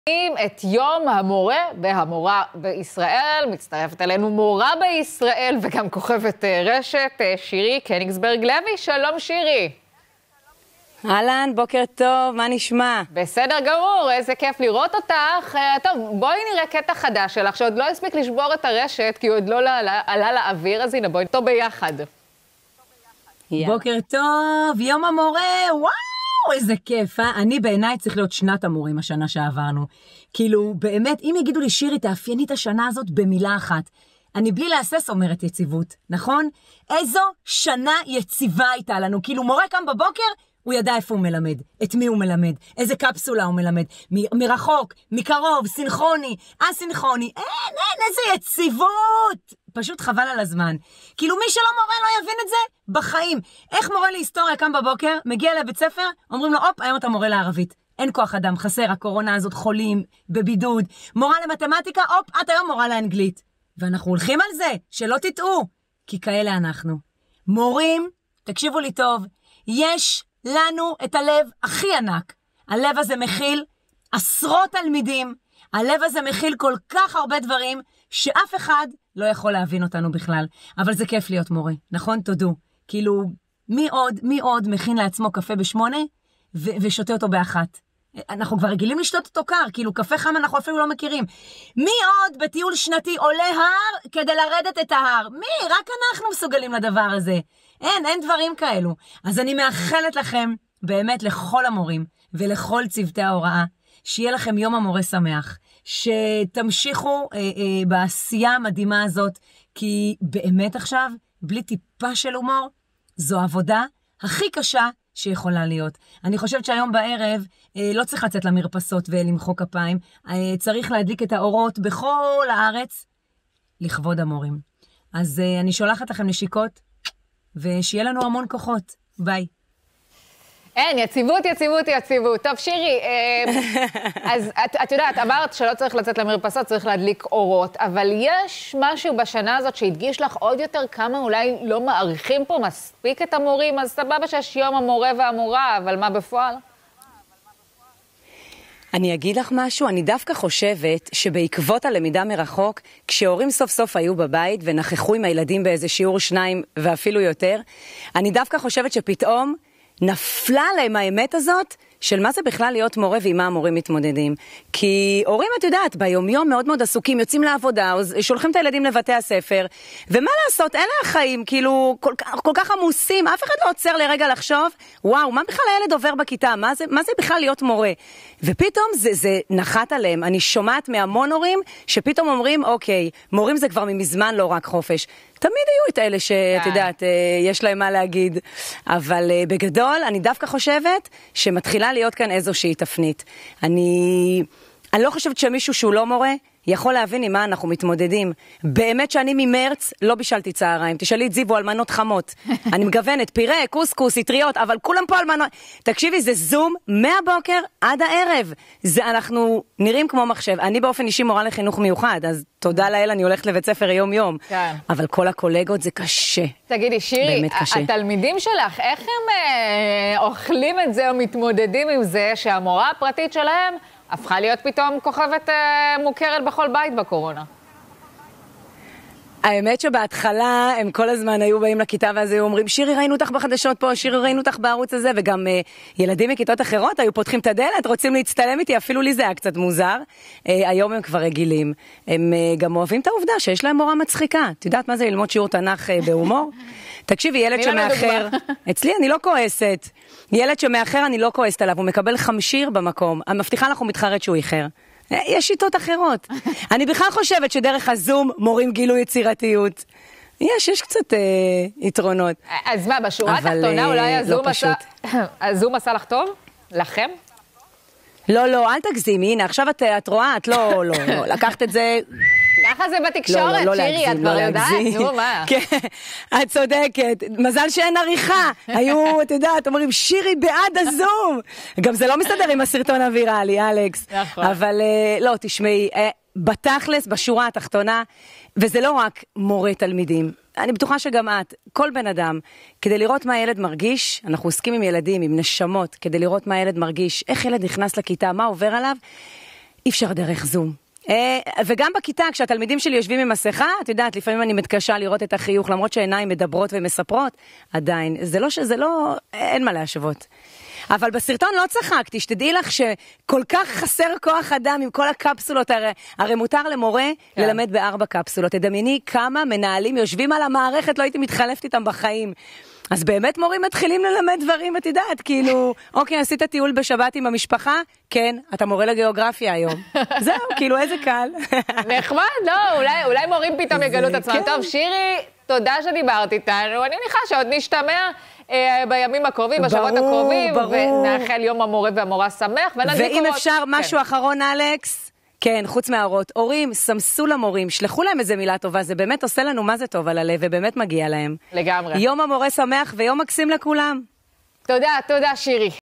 את יום המורה והמורה בישראל, מצטרפת אלינו מורה בישראל וגם כוכבת רשת, שירי קניגסברג לוי. שלום שירי. אהלן, בוקר טוב, מה נשמע? בסדר גמור, איזה כיף לראות אותך. טוב, בואי נראה קטע חדש שלך, שעוד לא הספיק לשבור את הרשת, כי עוד לא עלה לאוויר, אז הנה בואי נתו ביחד. בוקר טוב, יום המורה, וואו, איזה כיף, אני בעיניי צריך להיות שנת המורים השנה שעברנו. כאילו, באמת, אם יגידו לי שירי, תאפייני את השנה הזאת במילה אחת. אני בלי להסס אומרת יציבות, נכון? איזו שנה יציבה הייתה לנו. כאילו, מורה קם בבוקר, הוא ידע איפה הוא מלמד, את מי הוא מלמד, איזה קפסולה הוא מלמד, מרחוק, מקרוב, סינכרוני, אסינכרוני, אין, איזה יציבות! פשוט חבל על הזמן. כאילו מי שלא מורה לא יבין את זה בחיים. איך מורה להיסטוריה קם בבוקר, מגיע לבית ספר, אומרים לו, אופ, היום אתה מורה לערבית. אין כוח אדם, חסר, הקורונה הזאת, חולים, בבידוד. מורה למתמטיקה, אופ, את היום מורה לאנגלית. ואנחנו הולכים על זה, שלא תטעו, כי כאלה אנחנו. מורים, תקשיבו לי טוב, יש לנו את הלב הכי ענק. הלב הזה מכיל עשרות תלמידים, הלב הזה מכיל כל כך הרבה דברים, שאף אחד לא יכול להבין אותנו בכלל. אבל זה כיף להיות מורה, נכון? תודו. כאילו, מי עוד מכין לעצמו קפה ב8 ושותה אותו ב1? אנחנו כבר רגילים לשתות אותו קר, כאילו קפה חם אנחנו אפילו לא מכירים. מי עוד בטיול שנתי עולה הר כדי לרדת את ההר? מי? רק אנחנו מסוגלים לדבר הזה. אין דברים כאלו. אז אני מאחלת לכם, באמת לכל המורים ולכל צוותי ההוראה, שיהיה לכם יום המורה שמח, שתמשיכו בעשייה המדהימה הזאת, כי באמת עכשיו, בלי טיפה של הומור, זו עבודה הכי קשה שיכולה להיות. אני חושבת שהיום בערב לא צריך לצאת למרפסות ולמחוא כפיים, צריך להדליק את האורות בכל הארץ, לכבוד המורים. אז אני שולחת לכם נשיקות, ושיהיה לנו המון כוחות. ביי. אין, יציבות. טוב, שירי, אז את יודעת, אמרת שלא צריך לצאת למרפסות, צריך להדליק אורות, אבל יש משהו בשנה הזאת שהדגיש לך עוד יותר כמה אולי לא מעריכים פה מספיק את המורים, אז סבבה שיש יום המורה והמורה, אבל מה בפועל? אני אגיד לך משהו, אני דווקא חושבת שבעקבות הלמידה מרחוק, כשהורים סוף סוף היו בבית ונכחו עם הילדים באיזה שיעור 2 ואפילו יותר, אני דווקא חושבת שפתאום נפלה להם האמת הזאת של מה זה בכלל להיות מורה ועם מה המורים מתמודדים. כי הורים, את יודעת, ביומיום מאוד מאוד עסוקים, יוצאים לעבודה, שולחים את הילדים לבתי הספר, ומה לעשות, אלה החיים, כאילו, כל כך עמוסים, אף אחד לא עוצר לרגע לחשוב, וואו, מה בכלל הילד עובר בכיתה? מה זה בכלל להיות מורה? ופתאום זה נחת עליהם. אני שומעת מהמון הורים שפתאום אומרים, אוקיי, מורים זה כבר מזמן לא רק חופש. תמיד יהיו את אלה שאת יודעת, יש להם מה להגיד. אבל בגדול, אני דווקא חושבת שמתחילה להיות כאן איזושהי תפנית. אני לא חושבת שמישהו שהוא לא מורה יכול להבין עם מה אנחנו מתמודדים. באמת שאני ממרץ לא בישלתי צהריים. תשאלי את זיבו על מנות חמות. אני מגוונת, פירה, קוסקוס, יטריות, אבל כולם פה על מנות. תקשיבי, זה זום מהבוקר עד הערב. אנחנו נראים כמו מחשב. אני באופן אישי מורה לחינוך מיוחד, אז תודה לאל, אני הולכת לבית ספר יום. כן. אבל כל הקולגות זה קשה. תגידי, שירי, התלמידים שלך, איך הם אוכלים את זה או מתמודדים עם זה שהמורה הפרטית שלהם הפכה להיות פתאום כוכבת מוכרת בכל בית בקורונה? האמת שבהתחלה הם כל הזמן היו באים לכיתה ואז היו אומרים, שירי ראינו אותך בחדשות פה, שירי ראינו אותך בערוץ הזה, וגם ילדים מכיתות אחרות היו פותחים את הדלת, רוצים להצטלם איתי, אפילו לי זה היה קצת מוזר. היום הם כבר רגילים. הם גם אוהבים את העובדה שיש להם מורה מצחיקה. את יודעת מה זה ללמוד שיעור תנ"ך בהומור? תקשיבי, ילד שמאחר, אצלי אני לא כועסת. ילד שמאחר אני לא כועסת עליו, הוא מקבל 5 במקום. המבטיחה לך הוא מתחרט שהוא איחר. יש שיטות אחרות. אני בכלל חושבת שדרך הזום מורים גילו יצירתיות. יש קצת יתרונות. אז מה, בשורה התחתונה אולי הזום עשה לך טוב? לכם? לא, אל תגזימי. הנה, עכשיו את רואה, את לא, לקחת את זה... ככה זה בתקשורת, שירי, את כבר יודעת, נו מה? כן, את צודקת, מזל שאין עריכה, היו, את יודעת, אומרים, שירי בעד הזום, גם זה לא מסתדר עם הסרטון הוויראלי, אלכס, אבל לא, תשמעי, בתכלס, בשורה התחתונה, וזה לא רק מורה תלמידים, אני בטוחה שגם את, כל בן אדם, כדי לראות מה הילד מרגיש, אנחנו עוסקים עם ילדים, עם נשמות, כדי לראות מה הילד מרגיש, איך ילד נכנס לכיתה, מה עובר עליו, אי אפשר דרך זום. וגם בכיתה, כשהתלמידים שלי יושבים עם מסכה, את יודעת, לפעמים אני מתקשה לראות את החיוך, למרות שהעיניים מדברות ומספרות, עדיין, זה לא, אין מה להשוות. אבל בסרטון לא צחקתי, שתדעי לך שכל כך חסר כוח אדם עם כל הקפסולות, הרי מותר למורה ללמד ב4 קפסולות. תדמייני כמה מנהלים יושבים על המערכת, לא הייתי מתחלפת איתם בחיים. אז באמת מורים מתחילים ללמד דברים, את יודעת, כאילו, אוקיי, עשית טיול בשבת עם המשפחה? כן, אתה מורה לגיאוגרפיה היום. זהו, כאילו, איזה קל. נחמד, לא, אולי מורים פתאום יגלו את עצמם. טוב, שירי, תודה שדיברת איתנו, אני מניחה שעוד נשתמע בימים הקרובים, בשבועות הקרובים, ונאחל יום המורה והמורה שמח, ואם אפשר משהו אחרון, אלכס, כן, חוץ מהאורות, הורים, סמסו למורים, שלחו להם איזה מילה טובה, זה באמת עושה לנו מה זה טוב על הלב, ובאמת מגיע להם. לגמרי. יום המורה שמח ויום מקסים לכולם. תודה, שירי.